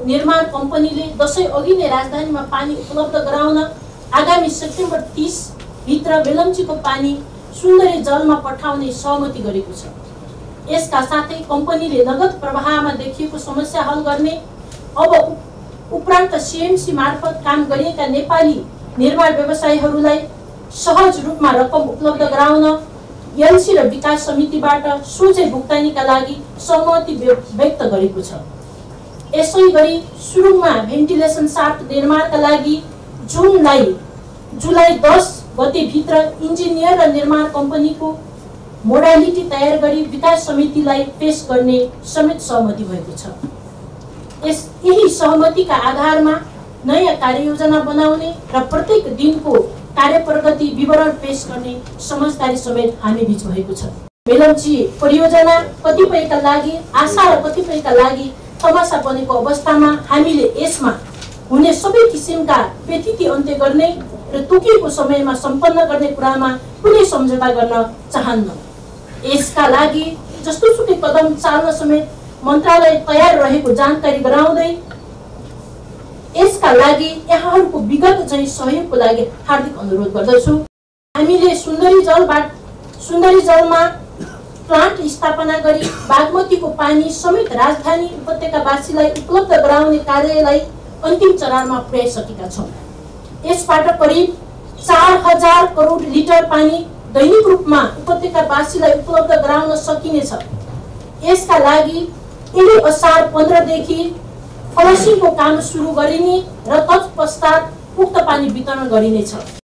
निर्माण कम्पनीले दशैं अघि नै राजधानीमा पानी उपलब्ध गराउन आगामी सेप्टेम्बर 30 भित्र बेलम्चीको पानी सुन्दरी जलमा पठाउने सहमति गरेको छ। यसका साथै कम्पनीले नगद प्रवाहमा देखिएको समस्या हल गर्ने अब उपरान्त सीएमसी मार्फत काम गरिएका नेपाली निर्माण व्यवसायीहरूलाई सहज रूपमा रकम उपलब्ध गराउन एलसी र विकास समितिबाट सोझै भुक्तानीका लागि सहमति व्यक्त गरेको छ। यसैगरी सुरुङमा भेन्टिलेसन शाफ्ट निर्माणका लागि जुलाई 10 गते भित्र इन्जिनियर र निर्माण कम्पनीको मोडालिटी तयार गरी विकास समितिलाई पेश गर्ने समेत सहमति भएको छ। यही सहमतिका आधारमा नयाँ कार्ययोजना बनाउने र प्रत्येक दिनको कार्यप्रगति विवरण पेश गर्ने समझदारी समेत हामी बीच भएको छ। बेलम्ची परियोजना कतिपयका लागि आशा र कतिपयका लागि तमासा बनेको अवस्थामा हामीले यसमा हुने सबै किसिमका व्यथिति अन्त्य गर्ने र तोकिएको समयमा सम्पन्न गर्ने कुरामा कुनै सम्झौता गर्न चाहन्न। यसका लागि जस्तोसुकै कदम चाल्न समेत मन्त्रालय तयार रहेको जानकारी गराउँदै यसका लागि यहाँहरूको विगत चाहिँ सहयोगको लागि हार्दिक अनुरोध गर्दछु। हामीले सुन्दरी जलमा प्लान्ट स्थापना गरी बागमतीको पानी समेत राजधानी उपत्यकावासीलाई उपलब्ध गराउने कार्यलाई अन्तिम चरणमा पुर्याइसकेका छौँ। यसबाट करिब 4000 करोड लिटर पानी दैनिक रूपमा उपत्यकावासीलाई उपलब्ध गराउन सकिनेछ। यसका लागि यही असार 15 देखि फ्लसिङको काम सुरु गरिने र तत्पश्चात उक्त पानी वितरण गरिनेछ।